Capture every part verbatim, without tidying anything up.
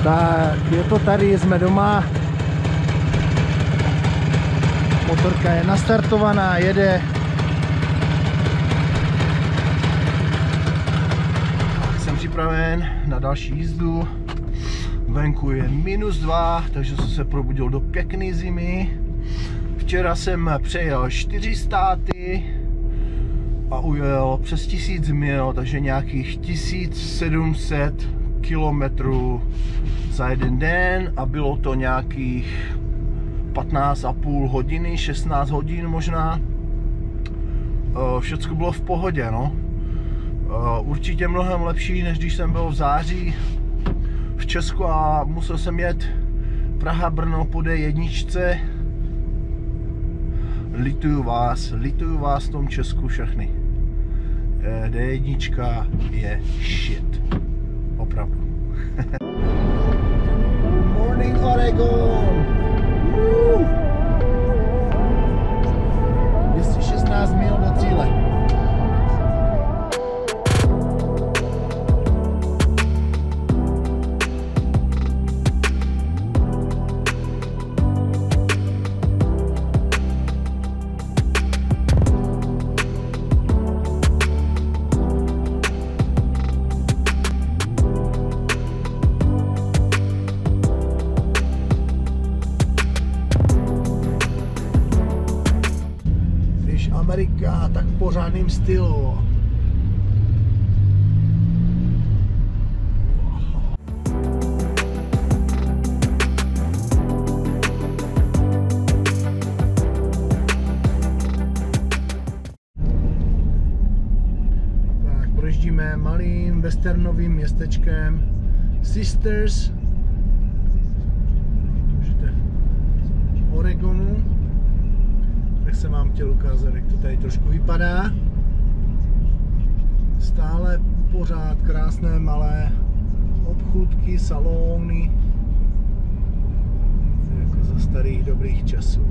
Tak, je to tady, jsme doma. Motorka je nastartovaná, jede. Jsem připraven na další jízdu. Venku je minus dva, takže jsem se probudil do pěkné zimy. Včera jsem přejel čtyři státy a ujel přes tisíc mil, takže nějakých tisíc sedm set kilometrů za jeden den a bylo to nějakých patnáct a půl hodiny, šestnáct hodin možná. Všecko bylo v pohodě, no. Určitě mnohem lepší, než když jsem byl v září v Česku a musel jsem jet Praha Brno po D jedna. Lituju vás, lituju vás v tom Česku všechny. D jedna je shit. Opravdu. Morning Oregon! dvě stě šestnáct mil do cíle. Amerika, tak v pořádném stylu. Tak projíždíme malým westernovým městečkem Sisters, Oregonu. Tak jsem vám chtěl ukázat, jak to tady trošku vypadá. Stále pořád krásné malé obchůdky, salony, jako za starých dobrých časů.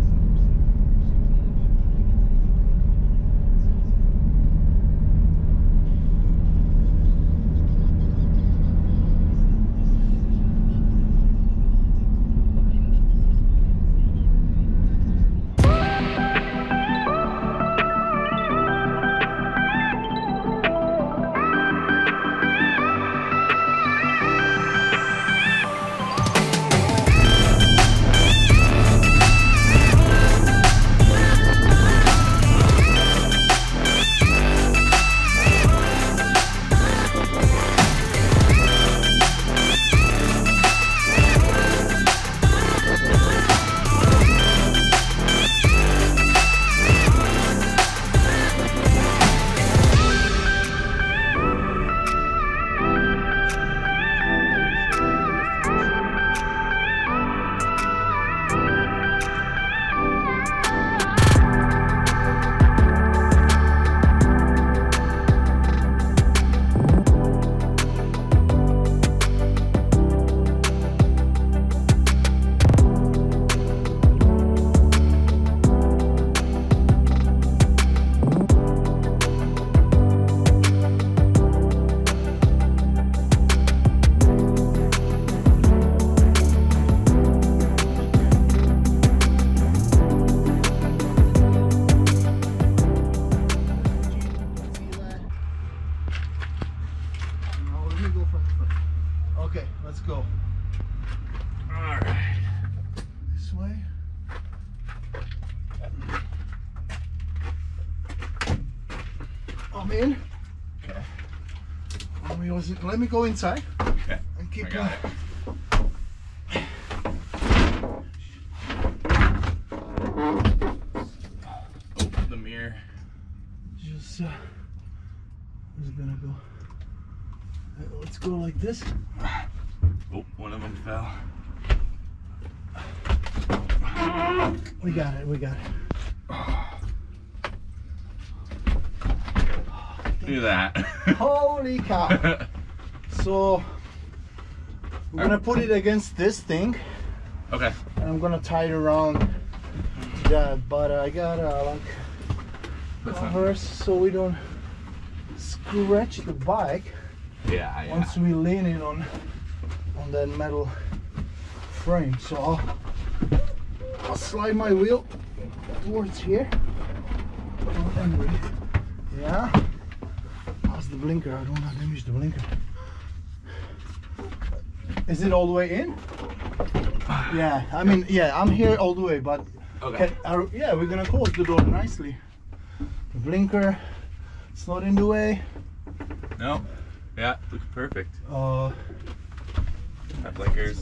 Okay, let's go. All right. This way. I'm in. Okay. Let me, let me go inside. Okay. And keep I got going. it. Open the mirror. Just, uh, where's it gonna go? Let's go like this. Oh, one of them fell. We got it, we got it. Look at that. Holy cow. So, we're gonna put it against this thing. Okay. And I'm gonna tie it around that, but I got uh, like covers so we don't scratch the bike. Yeah, yeah. Once we lean it on on that metal frame. So I'll, I'll slide my wheel towards here. Oh, anyway, yeah. How's the blinker? I don't want to damage the blinker. Is it all the way in? Yeah, I mean, yeah, I'm here all the way, but Okay. can, are, yeah, we're gonna close the door nicely. The blinker, it's not in the way. No. Yeah, looks perfect. Uh, That blinkers.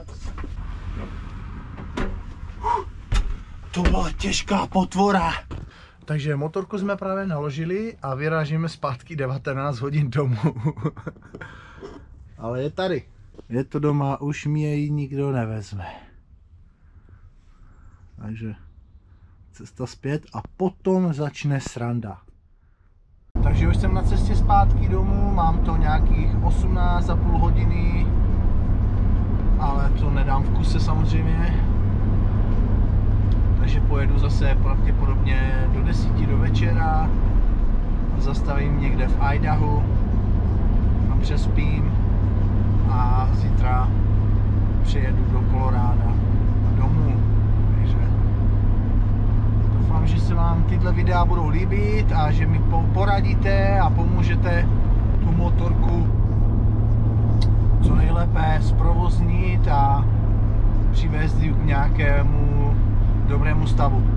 To byla těžká potvora. Takže motorku jsme právě naložili a vyrážíme zpátky devatenáct hodin domů. Ale je tady. Je to doma, už mě ji nikdo nevezme. Takže cesta zpět a potom začne sranda. Takže už jsem na cestě zpátky domů, mám to nějakých osmnáct a půl hodiny, ale to nedám v kuse samozřejmě. Takže pojedu zase pravděpodobně do desíti do večera a zastavím někde v Idahu, tam přespím a zítra přijedu do Koloráda domů. Takže doufám, že se vám tyhle videa budou líbit a že mi poradíte a pomůžete tu motorku co nejlépe zprovoznit a přivést ji k nějakému dobrému stavu.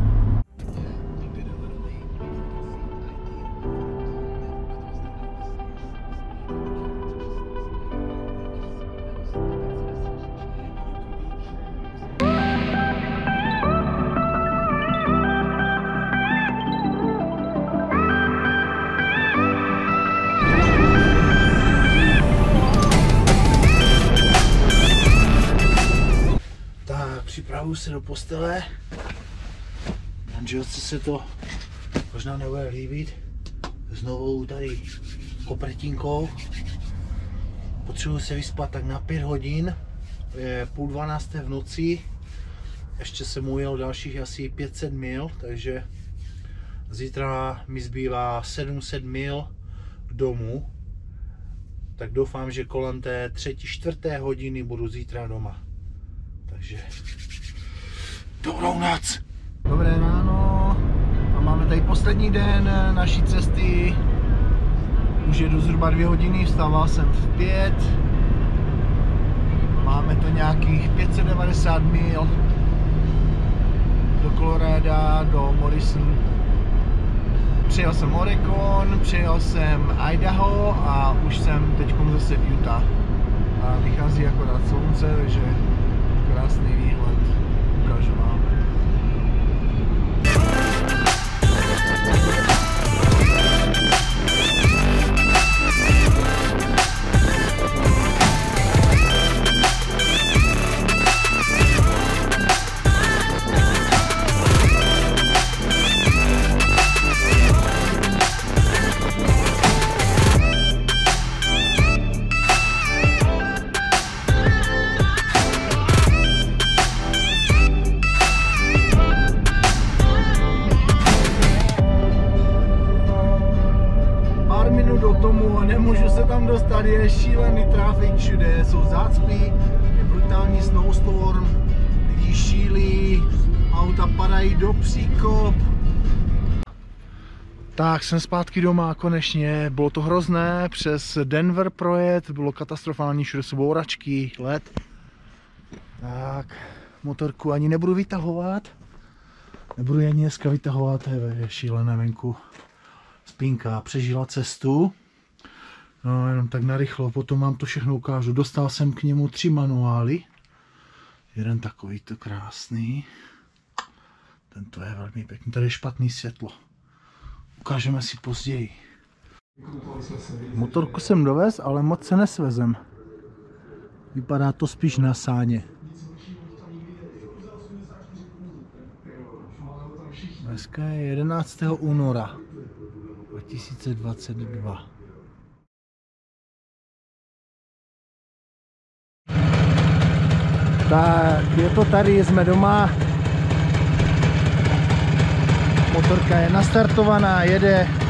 Připravuju se do postele. Manželce se to možná nebude líbit. Znovu tady kopretínkou. Potřebuji se vyspat tak na pět hodin. Je půl dvanácté v noci. Ještě jsem ujel dalších asi pět set mil, takže zítra mi zbývá sedm set mil k domu. Tak doufám, že kolem té třetí, čtvrté hodiny budu zítra doma. Takže dobrou noc. Dobré ráno a máme tady poslední den naší cesty. Už jedu zhruba dvě hodiny, vstával jsem v pět. Máme to nějakých pět set devadesát mil do Colorada, do Morrison. Přijel jsem Oregon, přijel jsem Idaho a už jsem teď zase v Utah. A vychází akorát slunce, takže krásný výhled, ukážu vám. Nemůžu se tam dostat, je šílený trafik všude, jsou zácpy, je brutální snowstorm, lidi šílí, auta padají do příkop. Tak jsem zpátky doma konečně, bylo to hrozné, přes Denver projet, bylo katastrofální, všude jsou bouračky, led. Tak, motorku ani nebudu vytahovat, nebudu ani dneska vytahovat, je šílené venku. Spinka přežila cestu. No, jenom tak narychlo, potom vám to všechno ukážu. Dostal jsem k němu tři manuály. Jeden takový to krásný. Tento je velmi pěkný. Tady je špatný světlo. Ukážeme si později. Motorku jsem dovez, ale moc se nesvezem. Vypadá to spíš na sáně. Dneska je jedenáctého února dva tisíce dvacet dva. Tak, je to tady, jsme doma. Motorka je nastartovaná, jede.